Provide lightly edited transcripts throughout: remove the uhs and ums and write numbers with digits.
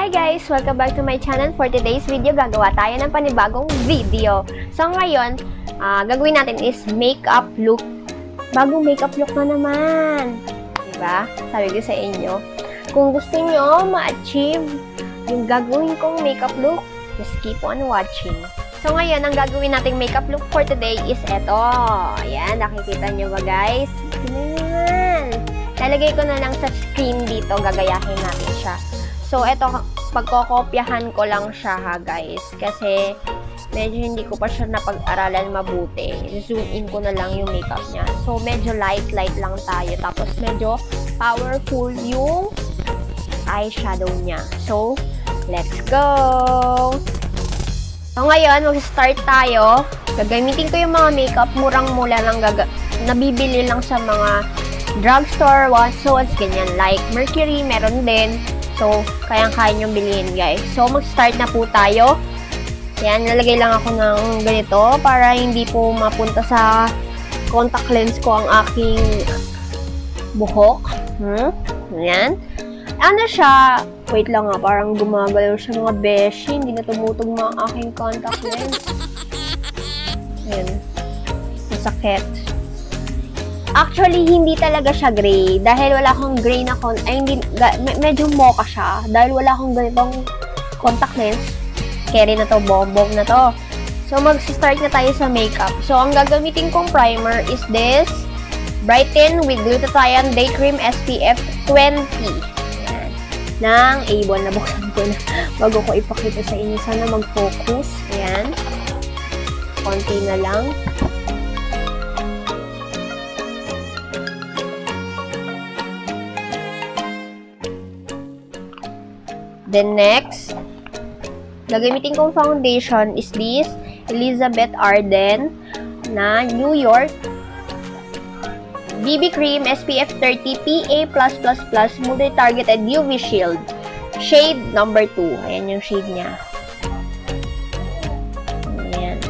Hi guys! Welcome back to my channel. For today's video, gagawa tayo ng panibagong video. So ngayon, gagawin natin is makeup look. Bagong makeup look na naman. Diba? Sabi ko sa inyo, kung gusto nyo ma-achieve yung gagawin kong makeup look, just keep on watching. So ngayon, ang gagawin nating makeup look for today is eto. Ayan, nakikita nyo ba guys? Tingnan naman. Lalagay ko na lang sa screen dito, gagayahin natin siya. So, eto, pagkokopyahan ko lang siya ha, guys. Kasi, medyo hindi ko pa siya napag-aralan mabuti. Zoom in ko na lang yung makeup niya. So, medyo light lang tayo. Tapos, medyo powerful yung eyeshadow niya. So, let's go! So, ngayon, mag-start tayo. Gagamitin ko yung mga makeup. Murang-mura lang nabibili lang sa mga drugstore, Watsons, ganyan. Like, Mercury, meron din. So, kayang-kaya nyo bilhin, guys. So, mag-start na po tayo. Yan, nalagay lang ako ng ganito para hindi po mapunta sa contact lens ko ang aking buhok. Yan. Ano siya? Wait lang nga, parang gumagalaw siya mga beshi. Hindi na tumutugma ang aking contact lens. Ayan. Masakit. Actually, hindi talaga siya gray. Dahil wala akong gray na medyo mocha siya. Dahil wala akong ganitong contact lens. Carry na to, bombom na to. So, mag-start na tayo sa makeup. So, ang gagamitin kong primer is this Brighten with Glutathione Day Cream SPF 20. Ayan. Ng Avon. Nabuksan ko na bago ko ipakita sa inyo. Sana mag-focus. Ayan. Konti na lang. Then next, gagamitin kong foundation is this Elizabeth Arden na New York BB Cream SPF 30 PA+++ Multi-Targeted UV Shield. Shade number 2. Ayan yung shade niya. Ayan.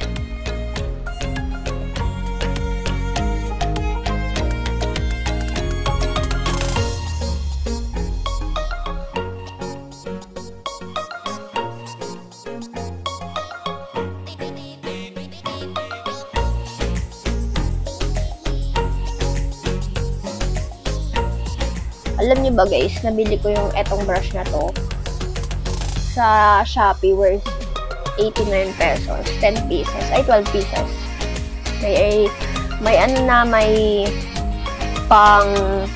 Alam niyo ba guys, nabili ko yung etong brush na to sa Shopee worth 89 pesos, 10 pieces, ay 12 pieces. May ano na, may pang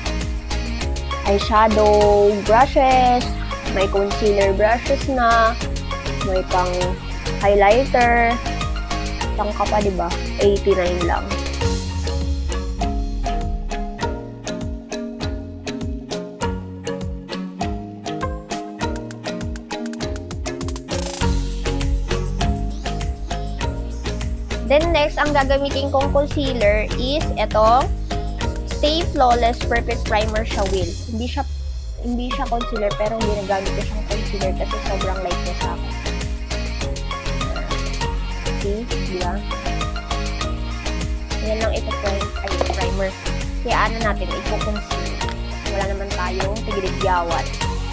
eyeshadow brushes, may concealer brushes na, may pang highlighter. Tangka pa, diba? 89 lang. Then next, ang gagamitin kong concealer is etong Stay Flawless Perfect Primer siya, Will. Hindi siya concealer, pero ginagamit ko siyang concealer kasi sobrang light niya sa akin. See? Diba? Yan lang ito primer. Kaya ano natin, ipo-conceal. Wala naman tayong tigiligyawat.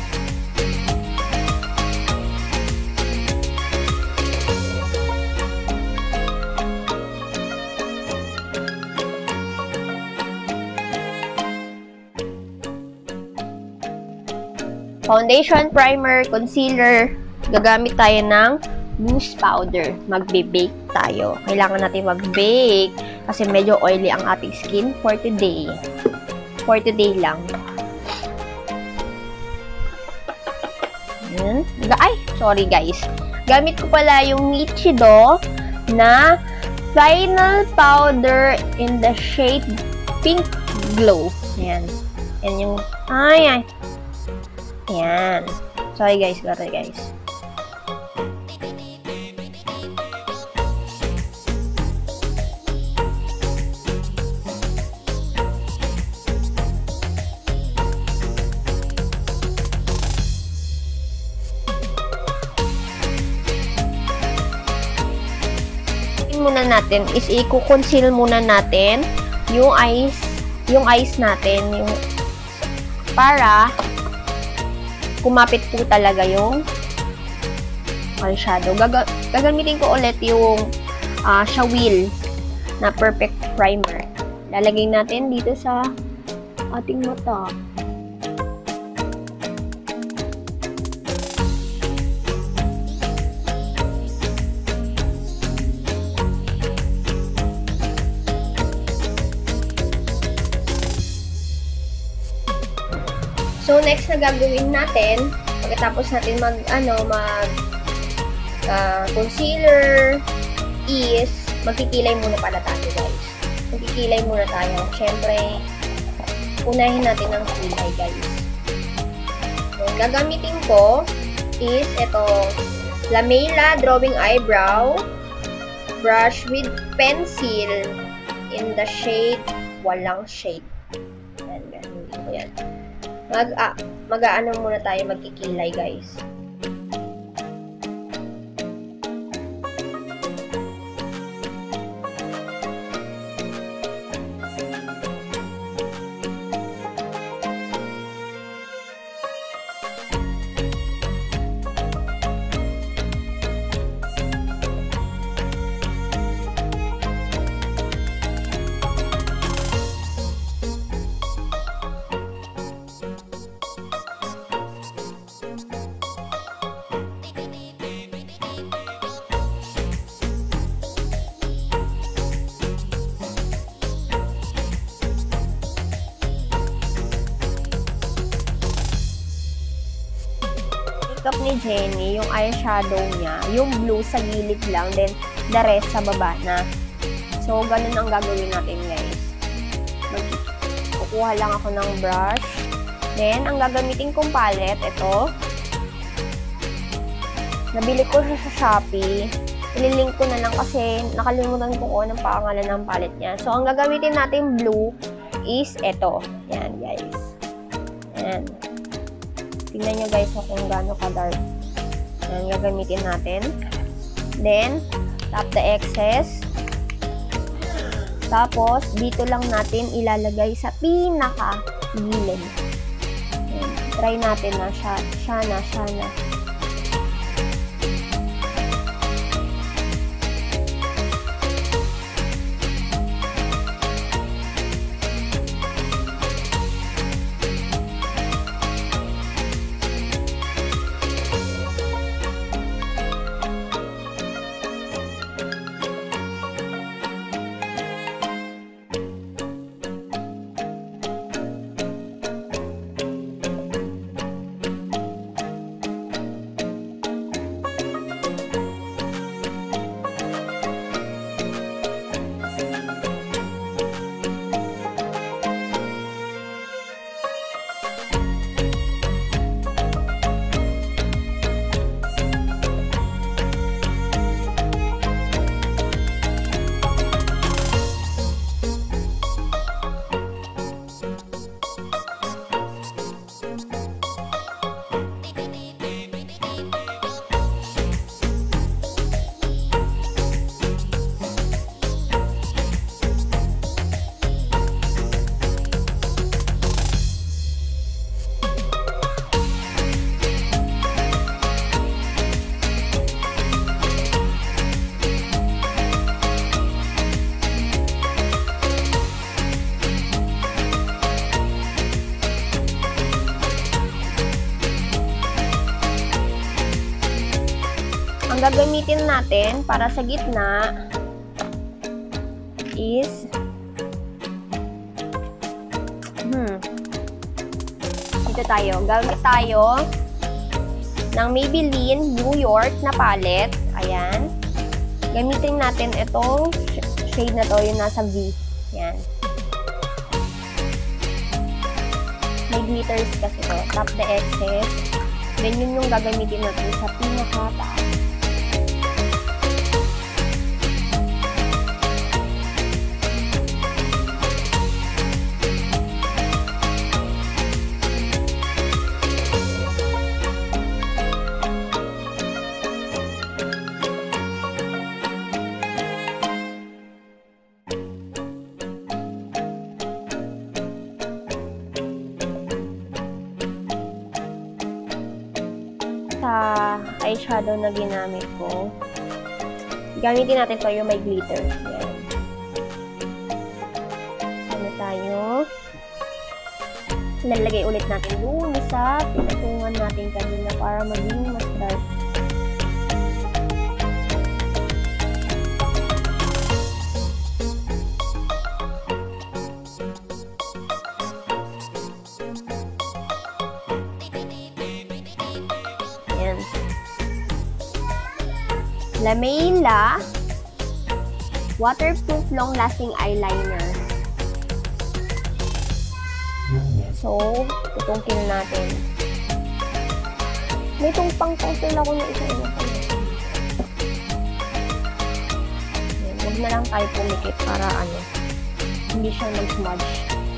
Foundation, primer, concealer. Gagamit tayo ng loose powder. Magbe-bake tayo. Kailangan natin mag-bake kasi medyo oily ang ating skin for today. For today lang. Ay, sorry guys. Gamit ko pala yung Nichido na final powder in the shade Pink Glow. Ayan. Yan yung, ay. Ayan. Sorry guys, sorry guys. Muna natin is i-conceal muna natin yung eyes natin, yung para kumapit po talaga yung eyeshadow. Gagamitin ko ulit yung Shawil na Perfect Primer. Lalagay natin dito sa ating mata. So, next na gagawin natin, pagkatapos natin concealer, is magkikilay muna pala tayo, guys. Magkikilay muna tayo. Siyempre, unahin natin ang kilay, guys. So, gagamitin ko is ito, Lamela Drawing Eyebrow Brush with Pencil in the shade Walang Shade. Yan, gamitin ko yan. Mag-aano muna tayo, magkikilay, guys. Makeup ni Jenny, yung eyeshadow niya, yung blue sa gilid lang, then the rest sa baba na. So, ganun ang gagawin natin, guys. Kukuha lang ako ng brush. Then, ang gagamitin kong palette, ito. Nabili ko siya sa Shopee. Ililink ko na lang kasi nakalimutan ko kung anong pangalan ng palette niya. So, ang gagamitin natin blue is ito. Yan, guys. Yan. Tingnan nyo, guys, kung gaano ka-dark. Yan, gagamitin natin. Then, tap the excess. Tapos, dito lang natin ilalagay sa pinaka-gilid. Try natin na siya na. Ang gagamitin natin para sa gitna is dito tayo. Gamit tayo ng Maybelline New York na palette. Ayan. Gamitin natin itong shade na to, yung nasa V. Ayan. May glitters kasi to. Tap the excess. Then yun yung gagamitin natin sa pinakataas. sa eyeshadow na ginamit ko. Gamitin natin to yung may glitter. Yan. Ano tayo? Lalagay ulit natin doon sa pinatungan natin kanina para maging mas dark. Yan. Lameila Waterproof Long-Lasting Eyeliner. So, tutungkin natin. May tumpang-tungkil ako na isa ina. Huwag na lang tayo pumikit para ano, hindi siya mag-smudge.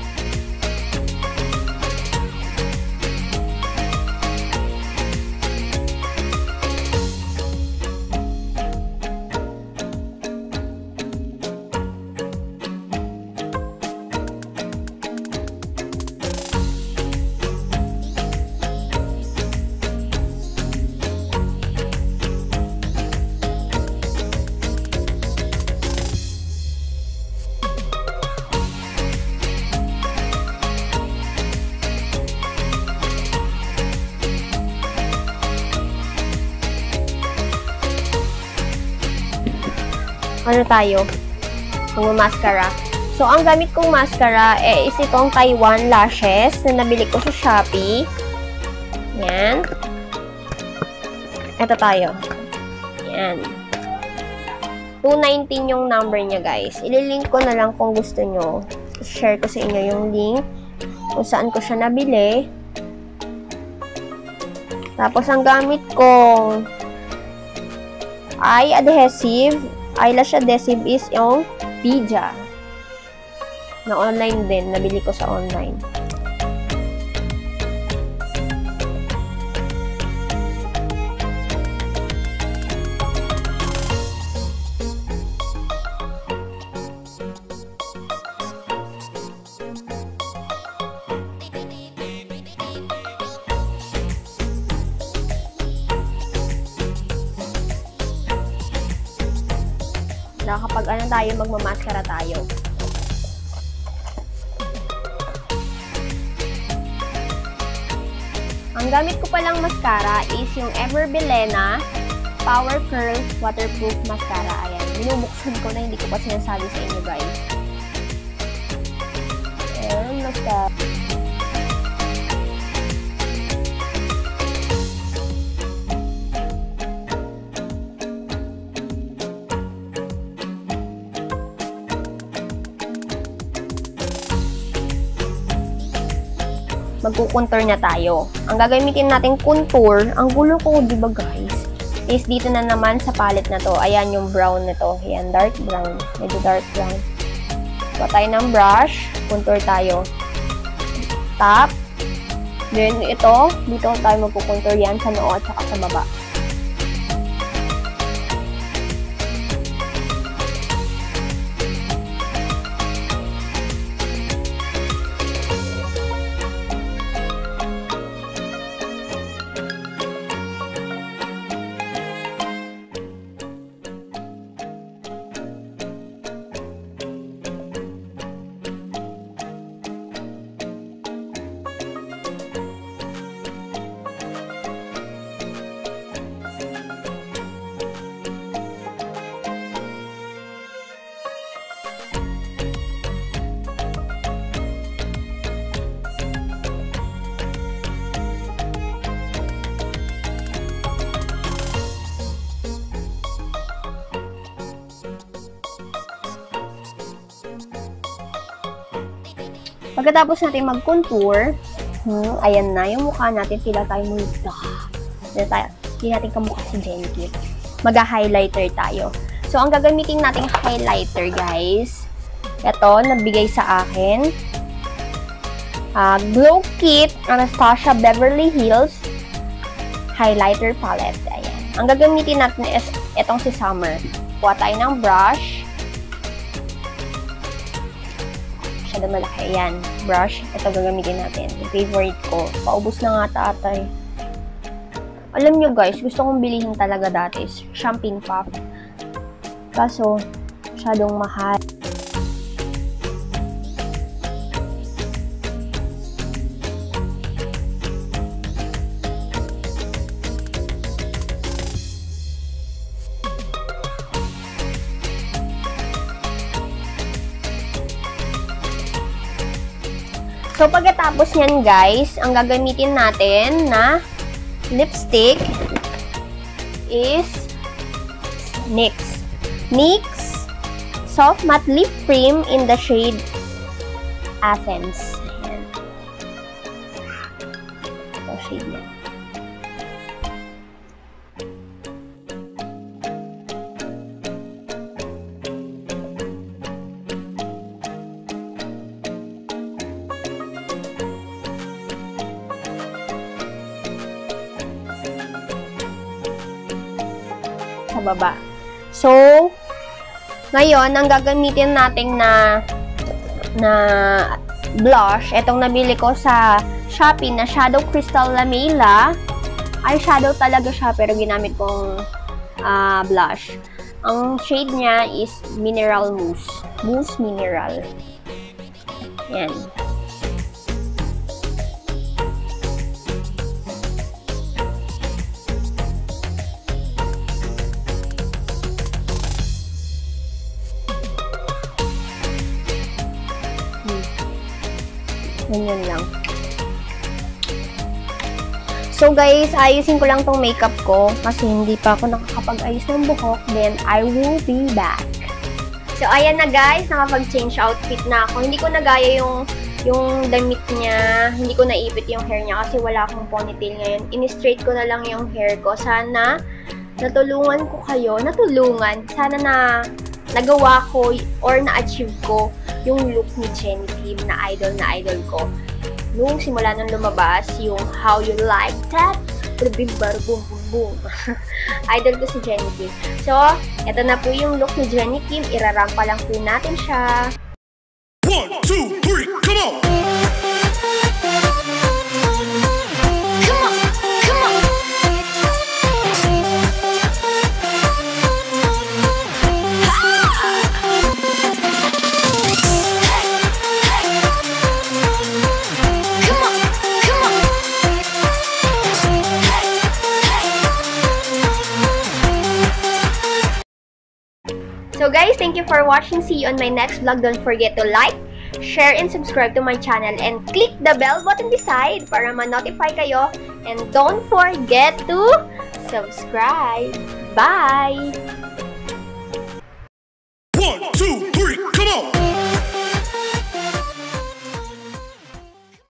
Ano tayo? Mascara. So, ang gamit kong mascara is itong Taiwan Lashes na nabili ko sa Shopee. Yan. Ito tayo. Yan. 219 yung number niya, guys. Ililink ko na lang kung gusto nyo. Share ko sa inyo yung link kung saan ko siya nabili. Tapos, ang gamit kong eyelash adhesive is yung Bija. Na online din. Nabili ko sa online. Kapag ano tayo, magmamaskara tayo. Ang gamit ko palang mascara is yung Everbelena Power Curl Waterproof Mascara. Ayan, binubuksan ko na, hindi ko pa sinasabi sa inyo, guys. Ayan, mascara. Magkukontour na tayo. Ang gagamitin natin contour, ang gulo ko, di ba guys, is dito na naman sa palette na to. Ayan yung brown nito. Ayan, dark brown. Medyo dark brown. So, tayo ng brush. Contour tayo. Top. Then, ito. Dito tayo magkukontour yan sa noo at saka sa baba. Pagkatapos natin mag-contour, ayan na, yung mukha natin, tila tayo multa. Hindi natin kamukha si Jenkins. Mag-highlighter tayo. So, ang gagamitin nating highlighter, guys, ito, nabigay sa akin. Glow Kit, Anastasia Beverly Hills Highlighter Palette. Ayan. Ang gagamitin natin is itong si Summer. Kuha tayo ng brush. Masyado malaki. Ayan. Brush. Ito gagamitin natin. Yung favorite ko. Paubos na nga tatay. Alam nyo guys, gusto kong bilihin talaga dati is Champagne Puff. Kaso, masyadong mahal. So, pagkatapos nyan guys, ang gagamitin natin na lipstick is NYX. NYX Soft Matte Lip Cream in the shade Essence. Ayan. Ito shade niya. Sa baba. So, ngayon, ang gagamitin natin na blush, itong nabili ko sa Shopee na Shadow Crystal Lamela. Ay, shadow talaga siya, pero ginamit kong blush. Ang shade niya is Mineral Mousse. Mousse Mineral. Yan. Ganyan lang. So guys, ayusin ko lang tong makeup ko kasi hindi pa ako nakakapag-ayos ng buhok. Then, I will be back. So, ayan na guys. Nakapag-change outfit na ako. Hindi ko nagaya yung damit niya. Hindi ko naipit yung hair niya kasi wala akong ponytail ngayon. In-straight ko na lang yung hair ko. Sana natulungan ko kayo. Sana nagawa ko or na-achieve ko yung look ni Jennie Kim na idol ko. Nung simula nang lumabas, yung How You Like That, boom, boom, boom. Idol ko si Jennie Kim. So, eto na po yung look ni Jennie Kim. Irarampa lang po natin siya. 1, 2, 3, come on! So guys, thank you for watching. See you on my next vlog. Don't forget to like, share, and subscribe to my channel. And click the bell button beside para ma-notify kayo. And don't forget to subscribe. Bye!